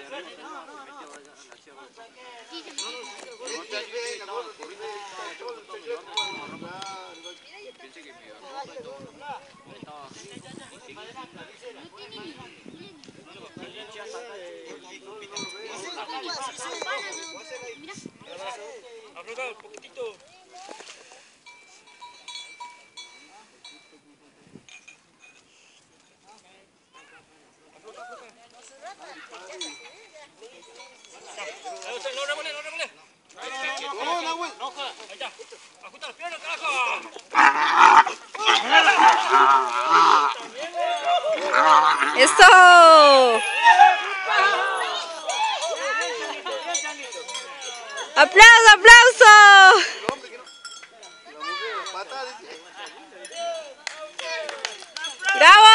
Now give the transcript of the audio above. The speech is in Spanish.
Afloja un poquitito. No remole. No, Nahuel. No, ahí está. Ajusta las piernas, carajo. ¡Eso! ¡Aplauso, aplauso! ¡Bravo!